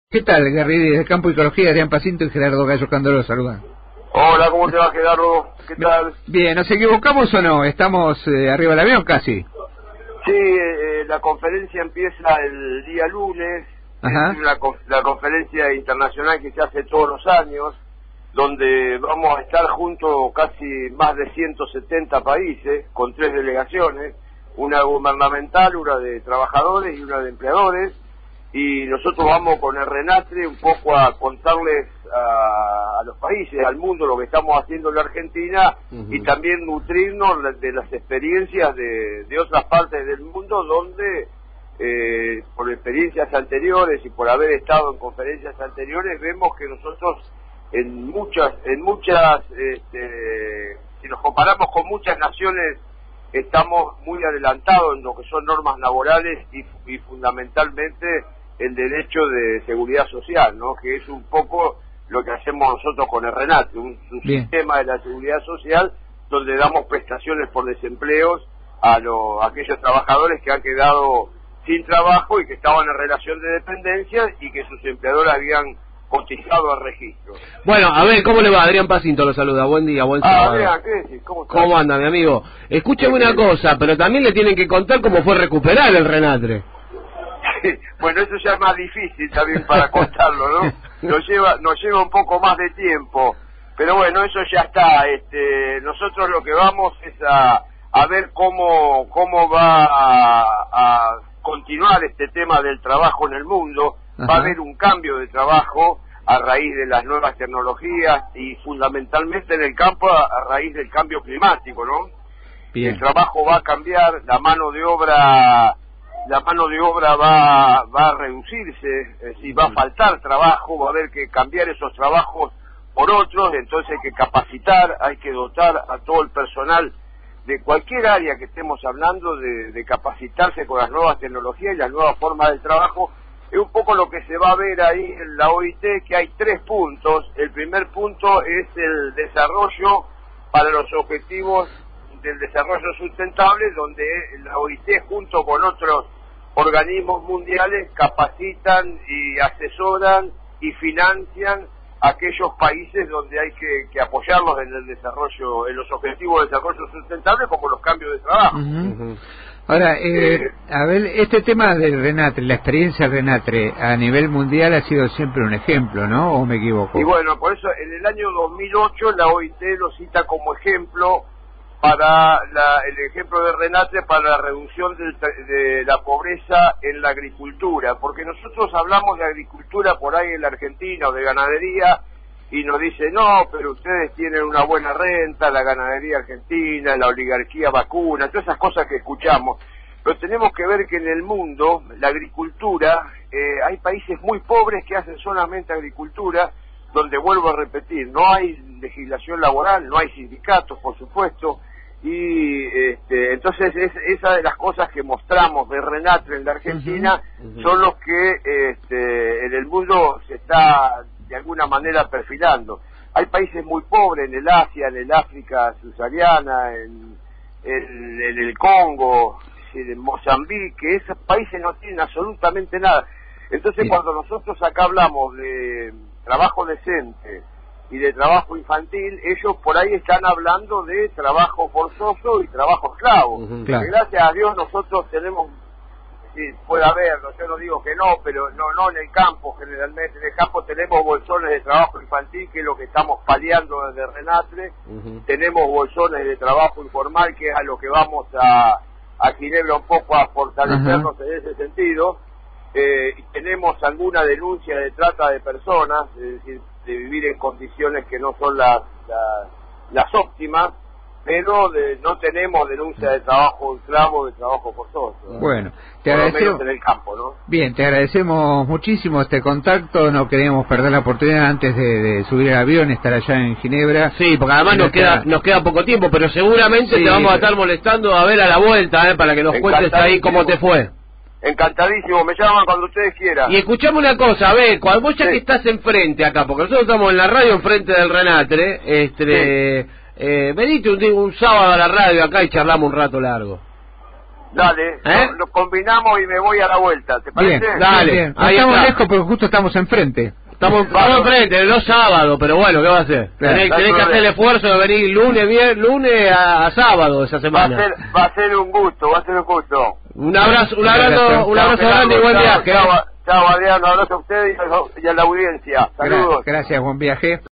¿Qué tal, Gary? Desde Campo Ecología, Adrián Pacinto y Gerardo Gallo Candolo saludan. Hola, ¿cómo te va, Gerardo? ¿Qué tal? Bien, ¿nos equivocamos o no? Estamos arriba del avión casi. Sí, la conferencia empieza el día lunes. Ajá. Es la conferencia internacional que se hace todos los años, donde vamos a estar juntos casi más de 170 países, con 3 delegaciones, una gubernamental, una de trabajadores y una de empleadores. Y nosotros vamos con el RENATRE un poco a contarles a los países, al mundo, lo que estamos haciendo en la Argentina, y también nutrirnos de las experiencias de otras partes del mundo donde, por experiencias anteriores y por haber estado en conferencias anteriores, vemos que nosotros en muchas si nos comparamos con muchas naciones, estamos muy adelantados en lo que son normas laborales y fundamentalmente el derecho de seguridad social, ¿no? Que es un poco lo que hacemos nosotros con el RENATRE, un sistema de la seguridad social donde damos prestaciones por desempleos a aquellos trabajadores que han quedado sin trabajo y que estaban en relación de dependencia y que sus empleadores habían cotizado al registro. Bueno, a ver, ¿cómo le va? Adrián Pacinto lo saluda, buen día, buen sábado. Adrián, ¿qué decís? ¿Cómo anda, mi amigo? Escúcheme una cosa, pero también le tienen que contar cómo fue recuperar el RENATRE. Bueno, eso ya es más difícil también para contarlo, ¿no? Nos lleva un poco más de tiempo, pero bueno, eso ya está. Nosotros lo que vamos es a ver cómo va a continuar este tema del trabajo en el mundo. Va a haber un cambio de trabajo a raíz de las nuevas tecnologías y fundamentalmente en el campo a raíz del cambio climático, ¿no? Bien. El trabajo va a cambiar, la mano de obra va a reducirse, es decir, va a faltar trabajo, va a haber que cambiar esos trabajos por otros, entonces hay que capacitar, hay que dotar a todo el personal de cualquier área que estemos hablando de capacitarse con las nuevas tecnologías y las nuevas formas de trabajo. Es un poco lo que se va a ver ahí en la OIT, que hay 3 puntos. El primer punto es el desarrollo para los objetivos del desarrollo sustentable, donde la OIT junto con otros organismos mundiales capacitan y asesoran y financian aquellos países donde hay que apoyarlos en el desarrollo, en los objetivos de desarrollo sustentable, como los cambios de trabajo. Ahora, a ver, este tema del RENATRE, la experiencia del RENATRE a nivel mundial ha sido siempre un ejemplo, ¿no? ¿O me equivoco? Y bueno, por eso en el año 2008 la OIT lo cita como ejemplo para el ejemplo de RENATRE para la reducción de la pobreza en la agricultura, porque nosotros hablamos de agricultura por ahí en la Argentina o de ganadería y nos dice, no, pero ustedes tienen una buena renta, la ganadería argentina, la oligarquía vacuna, todas esas cosas que escuchamos. Pero tenemos que ver que en el mundo, la agricultura, hay países muy pobres que hacen solamente agricultura, donde vuelvo a repetir, no hay legislación laboral, no hay sindicatos, por supuesto, y entonces esa de las cosas que mostramos de RENATRE en la Argentina son los que en el mundo se está de alguna manera perfilando. Hay países muy pobres en el Asia, en el África subsahariana, en el Congo, en Mozambique, esos países no tienen absolutamente nada. Entonces cuando nosotros acá hablamos de trabajo decente y de trabajo infantil, ellos por ahí están hablando de trabajo forzoso y trabajo esclavo. Claro. Gracias a Dios nosotros tenemos, puede haber, yo no digo que no, pero no en el campo generalmente. En el campo tenemos bolsones de trabajo infantil, que es lo que estamos paliando desde RENATRE. Tenemos bolsones de trabajo informal, que es a lo que vamos a Ginebra un poco a fortalecernos en ese sentido. Y tenemos alguna denuncia de trata de personas, es decir, de vivir en condiciones que no son las óptimas, pero no tenemos denuncia de trabajo esclavo, de trabajo forzoso, ¿no? Bueno, te agradecemos en el campo, ¿no? Bien, te agradecemos muchísimo este contacto, no queremos perder la oportunidad antes de subir al avión, estar allá en Ginebra. Sí, porque además nos queda poco tiempo, pero seguramente te vamos a estar molestando a ver a la vuelta, para que nos cuentes ahí cómo te fue. Encantadísimo, me llaman cuando ustedes quieran. Y escuchame una cosa, a ver, cuando vos ya que estás enfrente acá, porque nosotros estamos en la radio enfrente del RENATRE, venite un sábado a la radio acá y charlamos un rato largo. Dale, lo combinamos y me voy a la vuelta, ¿te parece? Bien, dale. bien. Ahí Estamos está. lejos porque justo estamos enfrente. Estamos enfrente, los sábados, pero bueno, ¿qué va a hacer? Claro. Tenés que hacer el esfuerzo de venir lunes a sábado esa semana. Va a ser un gusto, Un abrazo grande y buen viaje. Chao, Adrián, un abrazo a ustedes y a la audiencia. Saludos. Gracias, buen viaje.